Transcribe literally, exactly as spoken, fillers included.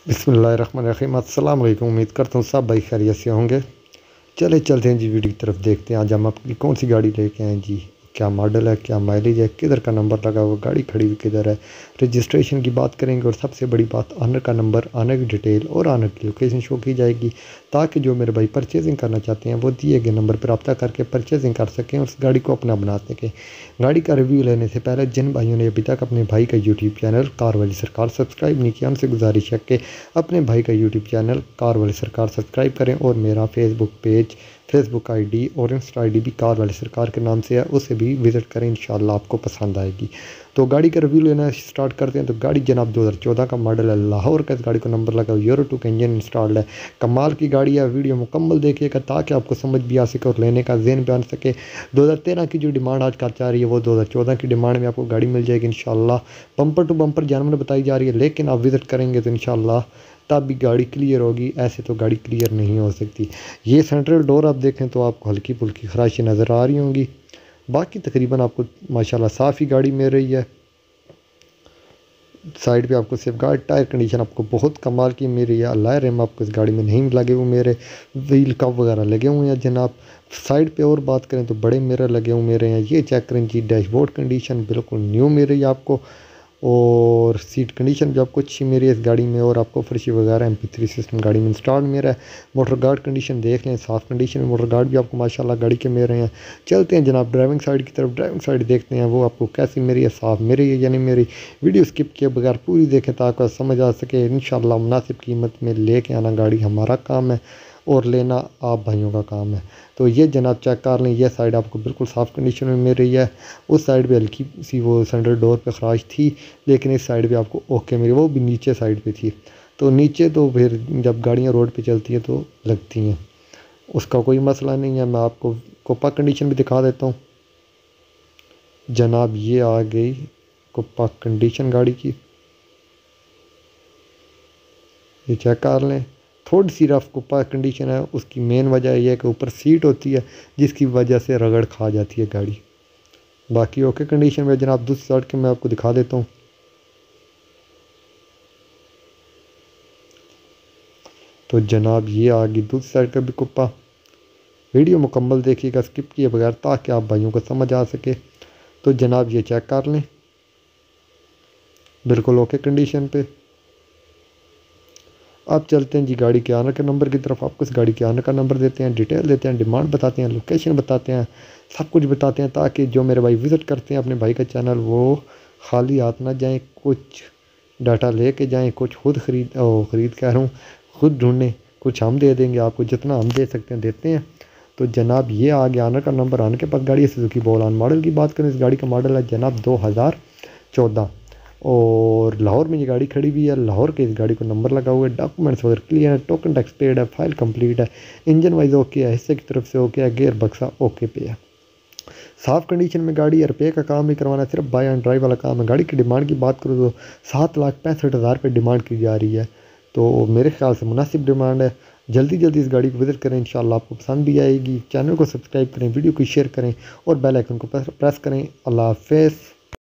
बिस्मिल्लाहिर्रहमानिर्रहीम। अस्सलाम वालेकुम। उम्मीद करता हूँ सब भाई खैरियत से होंगे। चले चलते हैं जी वीडियो की तरफ, देखते हैं आज हम आपकी कौन सी गाड़ी लेके आए जी, क्या मॉडल है, क्या माइलेज है, किधर का नंबर लगा हुआ, गाड़ी खड़ी हुई किधर है, रजिस्ट्रेशन की बात करेंगे और सबसे बड़ी बात ऑनर का नंबर, ऑनर की डिटेल और ऑनर की लोकेशन शो की जाएगी, ताकि जो मेरे भाई परचेजिंग करना चाहते हैं वो दिए गए नंबर पर रब्ता करके परचेजिंग कर सकें और उस गाड़ी को अपना बना सकें। गाड़ी का रिव्यू लेने से पहले जिन भाइयों ने अभी तक अपने भाई का यूट्यूब चैनल कार वाली सरकार सब्सक्राइब नहीं किया, उनसे गुजारिश है कि अपने भाई का यूट्यूब चैनल कार वाली सरकार सब्सक्राइब करें और मेरा फेसबुक पेज, फेसबुक आईडी और इंस्टा आईडी भी कार वाली सरकार के नाम से है, उसे भी विज़िट करें, इंशाल्लाह आपको पसंद आएगी। तो गाड़ी का रिव्यू लेना स्टार्ट करते हैं। तो गाड़ी जनाब दो हज़ार चौदह का मॉडल है, लाहौर का इस गाड़ी को नंबर लगा, यूरो टू का इंजन इंस्टॉल्ड है। कमाल की गाड़ी है, वीडियो मुकम्मल देखिएगा ताकि आपको समझ भी आ सके और लेने का ज़हन बन सके। दो हज़ार तेरह की जो डिमांड आज का चाह रही है वो दो हज़ार चौदह की डिमांड में आपको गाड़ी मिल जाएगी इंशाल्लाह। बम्पर टू बम्पर जानवर बताई जा रही है, लेकिन आप विज़िट करेंगे तो इंशाल्लाह तब भी गाड़ी क्लियर होगी, ऐसे तो गाड़ी क्लियर नहीं हो सकती। ये सेंट्रल डोर आप देखें तो आपको हल्की फुल्की खराशें नज़र आ रही होंगी, बाकी तकरीबन आपको माशाल्लाह साफ़ ही गाड़ी मिल रही है। साइड पे आपको सेफगार्ड, टायर कंडीशन आपको बहुत कमाल की मिल रही है। अल्लाह रहम आपको इस गाड़ी में नहीं लगे हुए, मेरे व्हील कप वगैरह लगे हुए हैं जनाब। साइड पे और बात करें तो बड़े मिरर लगे हुए मेरे हैं, ये चेक करें जी। डैशबोर्ड कंडीशन बिल्कुल न्यू मिल रही है आपको और सीट कंडीशन भी आपको अच्छी मिल रही है इस गाड़ी में, और आपको फर्शी वगैरह एम पी थ्री सिस्टम गाड़ी में इंस्टॉल मिल रहा है। मोटर गार्ड कंडीशन देख लें, साफ़ कंडीशन में मोटर गार्ड भी आपको माशाल्लाह गाड़ी के मिल रहे हैं। चलते हैं जनाब ड्राइविंग साइड की तरफ, ड्राइविंग साइड देखते हैं वो आपको कैसी मिल रही है, साफ़ मिल रही है यानी मेरी वीडियो स्किप किए बगैर पूरी देखें ताकि समझ आ सके। इंशाल्लाह मुनासिब कीमत में लेके आना गाड़ी हमारा काम है और लेना आप भाइयों का काम है। तो ये जनाब चेक कर लें, यह साइड आपको बिल्कुल साफ़ कंडीशन में मिल रही है। उस साइड पे हल्की सी वो सेंटर डोर पे खराश थी, लेकिन इस साइड पे आपको ओके मिली, वो भी नीचे साइड पे थी। तो नीचे तो फिर जब गाड़ियाँ रोड पे चलती हैं तो लगती हैं, उसका कोई मसला नहीं है। मैं आपको कोपा कंडीशन भी दिखा देता हूँ जनाब। ये आ गई कोपा कंडीशन गाड़ी की, ये चेक कर लें। थोड़ी सी रफ कोपा कंडीशन है, उसकी मेन वजह यह है कि ऊपर सीट होती है जिसकी वजह से रगड़ खा जाती है गाड़ी। बाकी ओके कंडीशन में जनाब। दूसरी साइड के मैं आपको दिखा देता हूँ। तो जनाब ये आ गई दूसरी साइड का भी कोपा। वीडियो मुकम्मल देखिएगा स्किप किए बगैर ताकि आप भाइयों को समझ आ सके। तो जनाब ये चेक कर लें, बिल्कुल ओके कंडीशन पे। अब चलते हैं जी गाड़ी के आनर के नंबर की तरफ। आपको इस गाड़ी के आनर का नंबर देते हैं, डिटेल देते हैं, डिमांड बताते हैं, लोकेशन बताते हैं, सब कुछ बताते हैं ताकि जो मेरे भाई विज़िट करते हैं अपने भाई का चैनल वो खाली हाथ ना जाएं, कुछ डाटा ले कर जाएँ, कुछ खुद ख़रीद ओ ख़रीद कह रहा हूँ खुद ढूँढें, कुछ हम दे देंगे आपको, जितना हम दे सकते हैं देते हैं। तो जनाब ये आ गया आनर का नंबर। आने के पास गाड़ी है सुजुकी बोलान। मॉडल की बात करें, इस गाड़ी का मॉडल है जनाब दो हज़ार चौदह और लाहौर में ये गाड़ी खड़ी हुई है। लाहौर के इस गाड़ी को नंबर लगा हुआ है, डॉक्यूमेंट्स वगैरह क्लियर है, टोकन टैक्स पेड है, फाइल कंप्लीट है, इंजन वाइज ओके है, हिस्से की तरफ से ओके है, गेयर बक्सा ओके पे है, साफ़ कंडीशन में गाड़ी है। रुपये का काम नहीं करवाना, सिर्फ बाय एंड ड्राइव वाला काम है। गाड़ी की डिमांड की बात करूँ तो सात लाख पैंसठ हज़ार रुपये डिमांड की जा रही है, तो मेरे ख्याल से मुनासिब डिमांड है। जल्दी जल्दी इस गाड़ी को विज़िट करें, इंशाल्लाह आपको पसंद भी आएगी। चैनल को सब्सक्राइब करें, वीडियो को शेयर करें और बेल आइकन को प्रेस करें। अल्लाह हाफ़िज़।